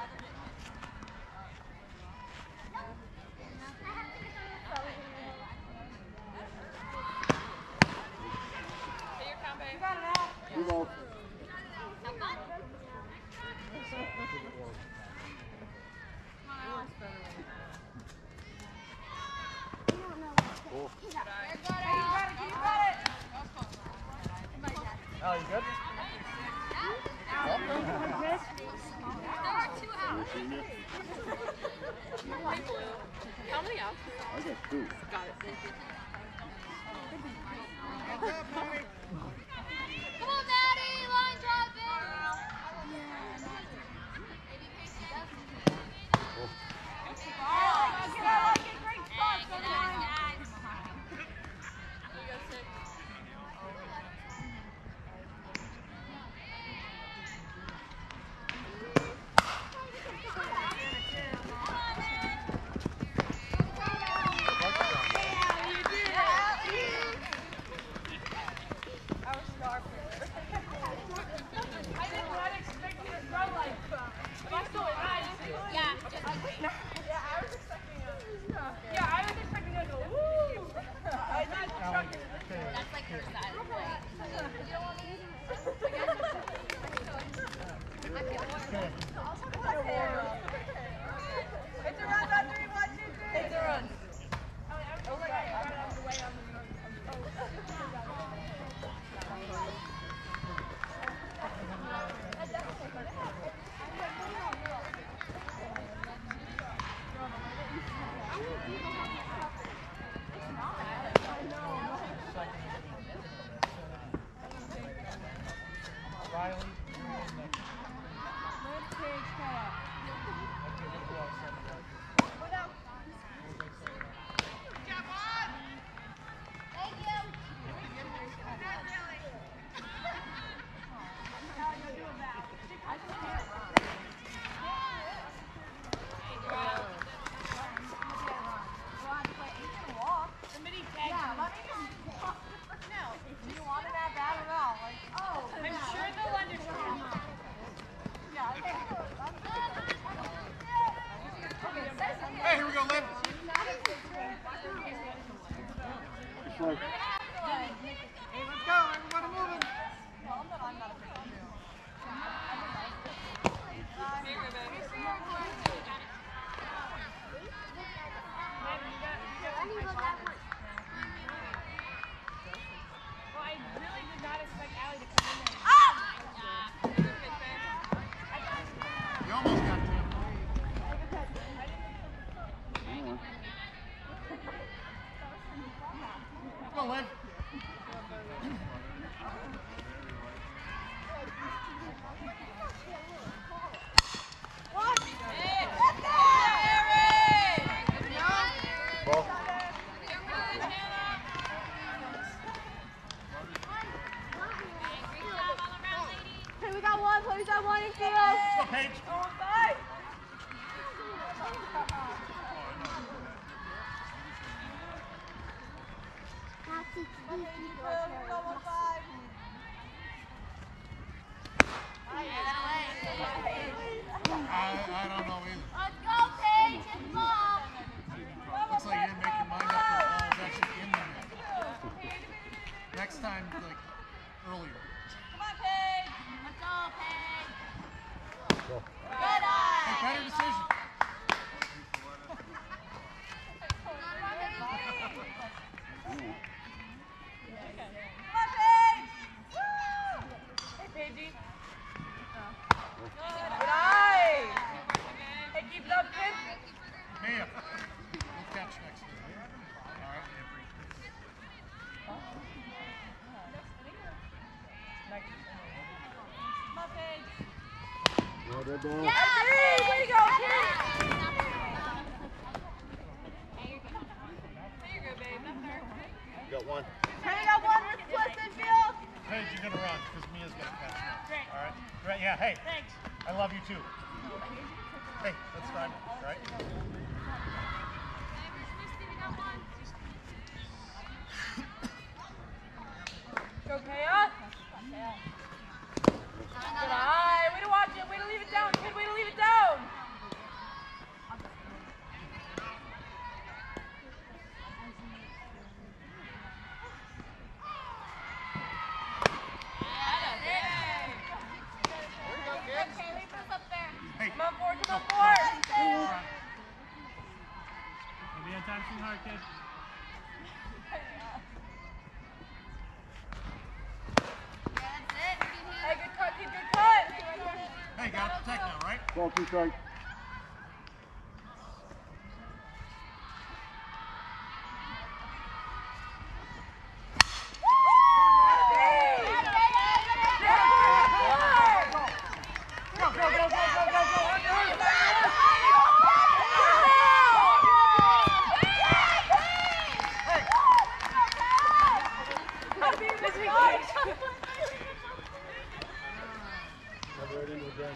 Hey, your combo. You got it, Al. Two balls. Have fun. Cool. Hey, you got it. You got it. Al, you good? There are two outs. How many outs? I got two. Got it. Thank you. Come on, Maddie. Line drive in. Oh, get out like a great spot. Hey, good eyes, guys. You go six. Yeah, that's like her style of play. It's a run, run, three, one, two, three. It's a run. Riley, you're in next. Okay, good ball, seven. Hey, here we go, Liv. Just like, Hey, let's go. Everybody moving. Hey, Ruben. Well, I really did not expect Allie to come in there. You almost got two. Come on, Liv. ball. Hey, we got one. Please, got one in field. Let's go, Paige. I, I don't know either. Let's go, Paige. Hit the ball. Looks like you didn't make your mind up for the ball is actually in there yet. last time, like, earlier. Come on, Paige. Let's go, Paige. Go. Good eye. Hey, better decision. Come on, Paige. Hey, Paigey. Good eye. Hey, keep it up, kid. Mia. We'll catch next time. All right. Come on, Paige. Well, good ball. Yeah, Paige. Way to go, kid. There you go, babe. That's her. Got one. Turning up one with Clifton Field. Paige, you're going to run because Mia's going to catch next. Great. All right. Great. Yeah, hey. Thanks. I love you too. Hey, let's drive. All right. Go, Kaya. Good eye. Way to watch it. Way to leave it down, kid. Way to leave it down. Hey. Come on, forward. Come on, forward. You'll be on time, sweetheart, kid. Hey, good cut, kid. Good cut. Hey, got to protect now, right? Ball two strike. Go, go, go, go, go, go, go. Cover it into the deck.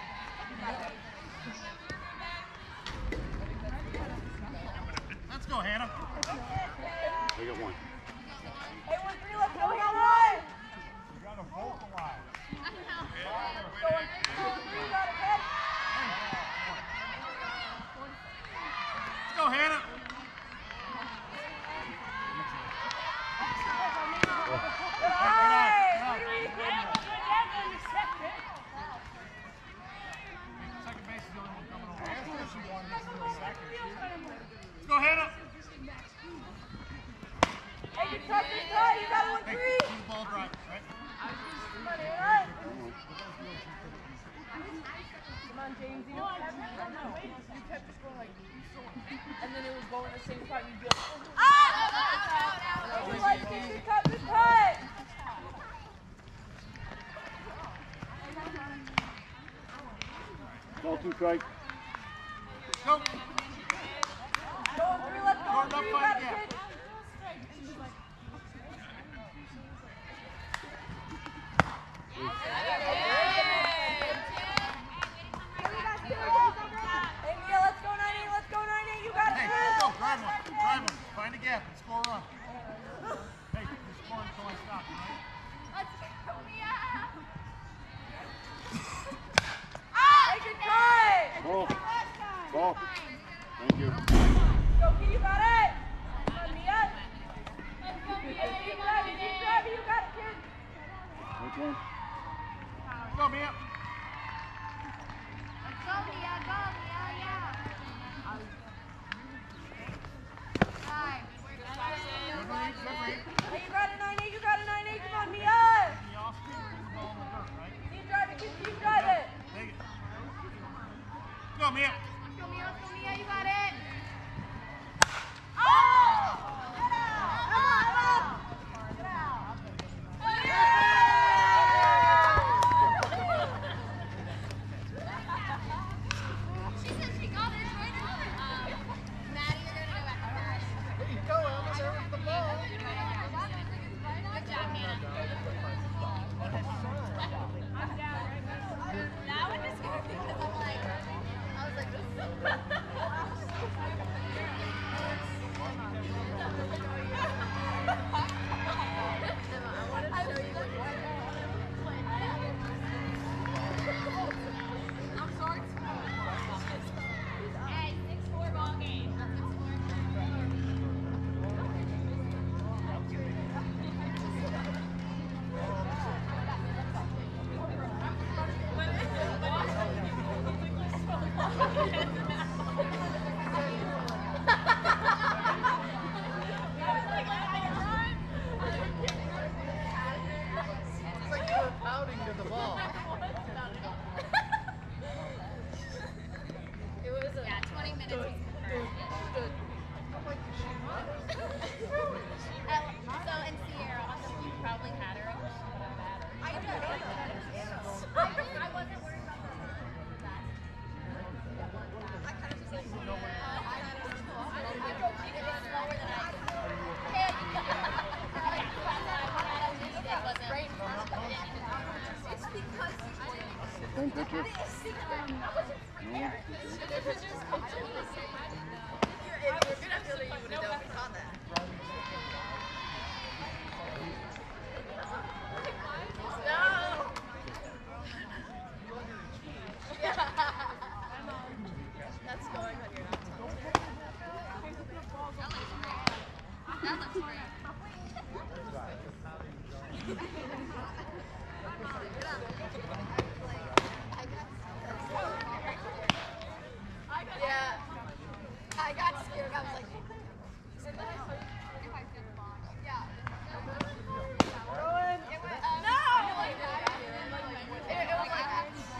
Let's go, Hannah. They got one. Hey, one three left. Go, Hannah. You got to vocalize. Go, one three. Go, one three. You got it, kid. Let's go, Hannah. Good eye. Way to read it, kid. Second base is the only one coming over. Let's go, Hannah. Hey, good cut, good cut. You got one Hey, three. two ball drivers, right? Come on, Hannah. Come on, James. You don't have to know. You kept just going like, and then it was going the same time. You just. Ah! Good light, kid. Good cut, good cut. Ball two strike. Go. Go, one three left. Go, one Jordan, up, three. You fight, got it, yeah. kid. Hey, Mia, let's go nine eight. Let's go nine eight. You got it, Hey, kid. let's go. Drive one. Drive one. Find a gap and score a run. Hey, you're scoring until I stop, right? Let's go, Mia. Ah! Hey, good cut. Ball. Ball. Thank you. Go, kid. You got it. Come on, Mia. Hey, keep driving. Keep driving. You got it, kid. Which one? Go, Mia. Go, Mia. Go, Mia. Yeah. Good read, good read. Hey, you got a nine eight. You got a nine eight. Come on, Mia. The off speed brings the ball in the dirt, right? Keep driving. Keep, keep driving. Take it. Go, Mia. Let's go, Mia. Let's go, Mia. You got it. That's going when you're not talking. That looks great. Yeah. I got scared. I was like, yeah. It was, um, no! It, it was like,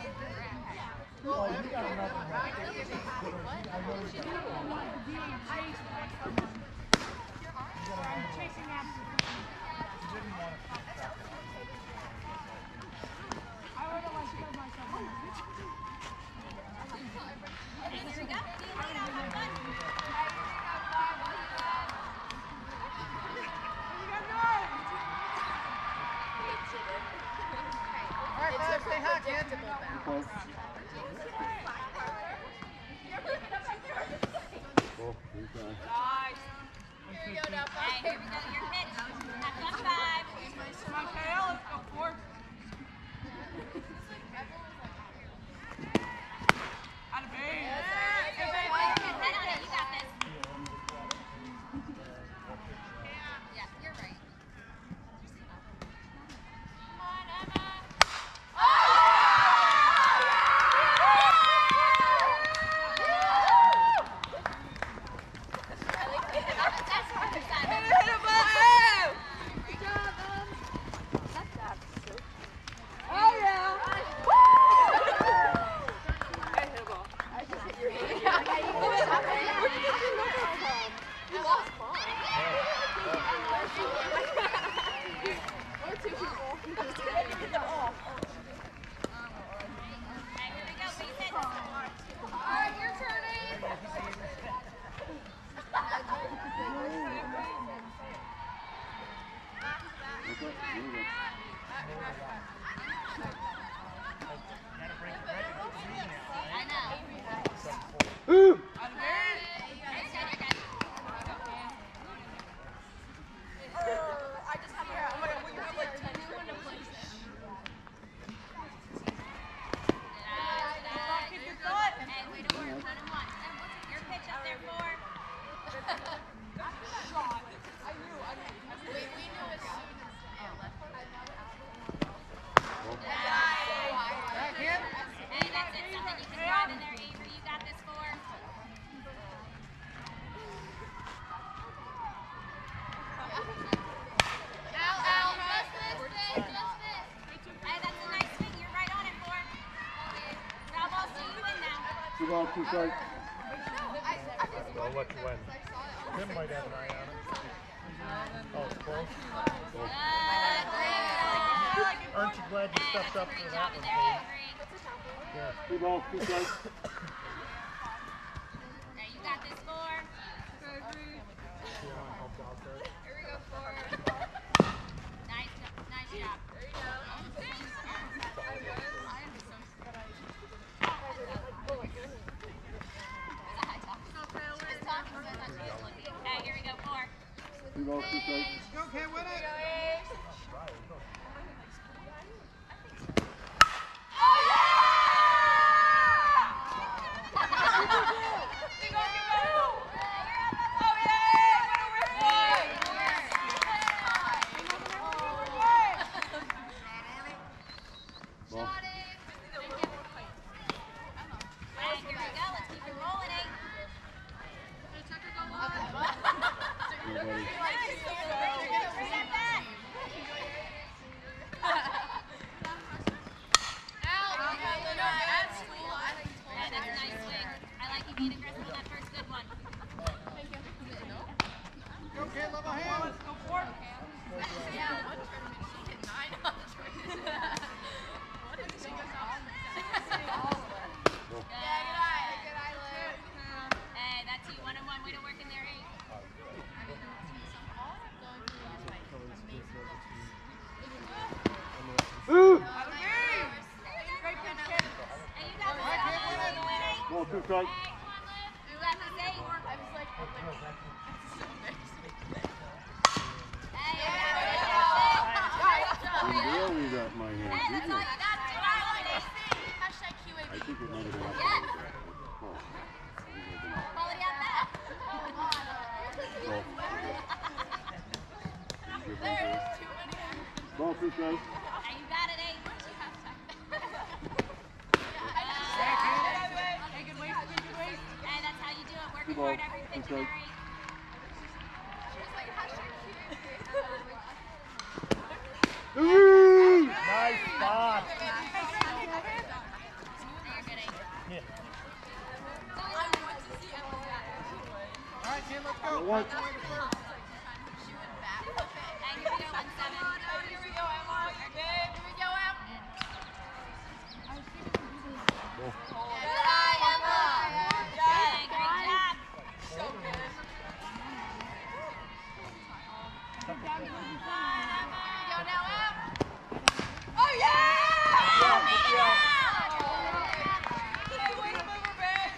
Here we go. Lead off on one. All right, fellas, stay hot, kids. Oh, he's done. here you go, Delphi. Hey, here we go. Your pitch. Have fun five. Come on, Kale, let's go four. Out of base. Head on it. You got this. Yeah, you're right. Come on, Emma. That's hard to sign. Oh, yeah. You lost mine. Or two people. Hey, here we go. Base hit. Alright, your turn, Abe. I know. Ooh! Out of base. You're good, you're good. I just have to. Oh my god, we have like ten people to place this. Hey, way to work. Put him one. Your pitch up there, four. I knew. I knew. We, we knew as soon as it left. Back in. Hey, that's it. Something you can drive in there, Avery. You got this, four. Ow, ow. Just this, this, just this. Hey, that's a nice swing. You're right on it, four. Foul ball's to you in now. Two balls, two strikes. I, I just I'll let you win. I saw it. Tim might have an eye on it. Oh, it's close. Good. Great. Aren't you glad you Hey, stepped that's a up great for job that in one, there, Dave? Avery. Yeah. Two balls, two strikes. Hey, you got this, four. See how I helped out there? Here we go for Nice, nice job. There you go. Hey, here we go, four. Two balls, two strikes. Go, can't win it. Ball. Hey, here we go. Let's keep it rolling, eh? Two buddy. Bring that back. Hey, that's a nice swing. I like you being aggressive on that first good one. Go, kid, level hand. Let's go four. Yeah, one tournament she hit nine hundred. What did she go off? Good. Good eye, Liv. Hey, that's you. One and one. Way to work in there, eh? Ooh! Out of base. Great pitch, kid. Hey, you got this. Elbow. Go in, eh? Ball, strike. Hey, come on, Liv. You left us eight. I was like, oh my God. Hey, you You really got my hand, Hey, didn't that's you? all you got to do. Riley. Hashtag Q A B. I think it might have been up. Yes. Oh. Quality at that. Ball. There's too many. Ball free throw. Hey, you got it, eight. Hey, good waste, good waste. Hey, that's how you do it. Working Good ball. hard every pitch, Okay. Mary. She was like, hashtag Q A B. Ooh! Nice spot. You're good, eight. Yeah. I want to see Emma back. All right, kid, let's go. What? She went back. Hey, here we go, one seven. Here we go, Emma. Here we go, Emma. Ball. Good eye, Emma. Hey, great job. So good. Here we go now, Em. Oh, yeah! Hey, way to move her, babe.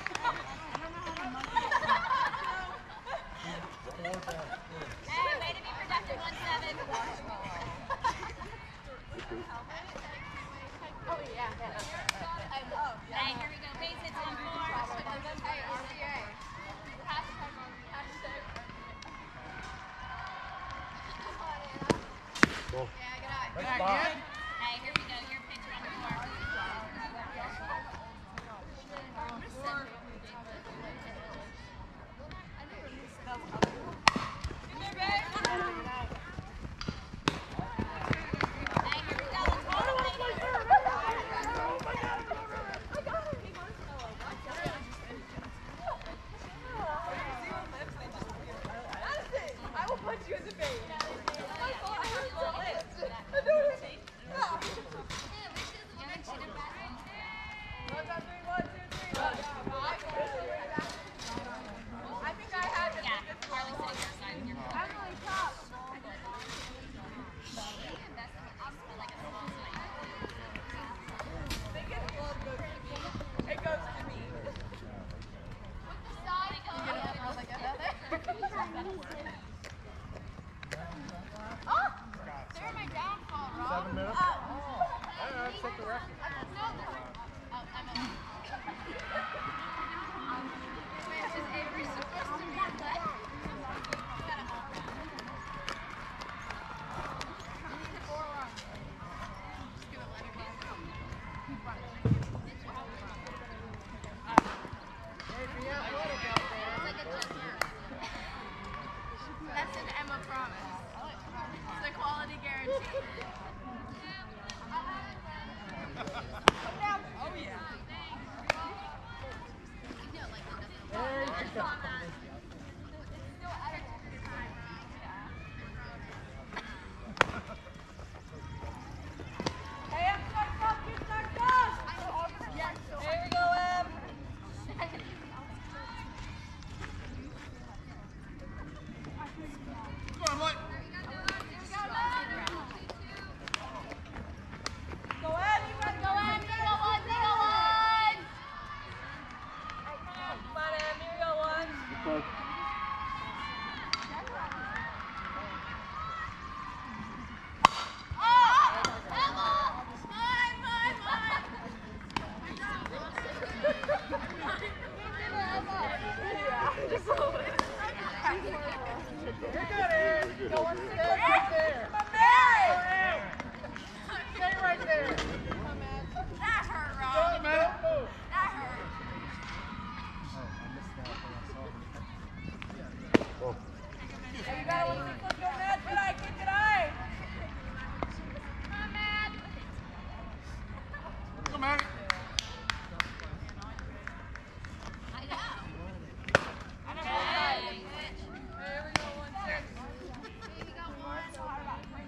Hey, way to be productive, one seven. Oh, yeah. Hey, here we go, base hits on four. Hey, R C A. Hashtag, hashtag. Ball. Yeah, good eye. Nice spot. Hey, here we go, your pitch, one four. Hey, here we go, let's roll the I will put you in the bait. I think I had to. Yeah, Harley's sitting your side with your phone. I'm really top. That's possible, like a small side. They get love goes to me. It goes to me. Oh! They're my downfall, Rob. Seven minutes. Oh. All right, let's take the record. No, oh, Emma. Wait, is Avery supposed to be left? Four runs. Just gonna let her That's an Emma promise. It's the quality guarantee. Oh yeah. Hey, I'm stuck up, get stuck up! Here we go, Em. Come on, Mike. Go ahead, you guys go ahead. Eagle one, Eagle one. Come on, Em, here we go, one. Okay. Oh! Emma! Mine, mine, mine. Just a little bit. You're good, Aaron. Good, Go on, good. stay right there. My Mary! Stay right there. That hurt, Go, Rob. man. Move. That hurt. Ball. Hey, you got one, let's go, Matt. Good eye, kid, good eye. Come on, Matt. Come on. I know. I don't know. Hey. Here we go, one, six. Here we go, one.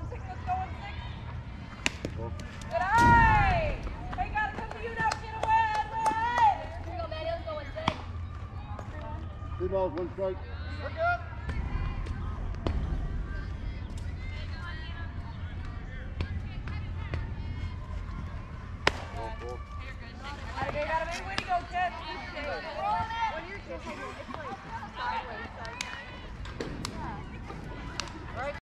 six, let's go on six. Well, Good eye! Hey, gotta come to you now, kid, away, away! Here you go, Maddie. Let's go with six. three balls, one strike. We're good. Ball, ball. Gotta be, gotta be. Way to go, kid. When you're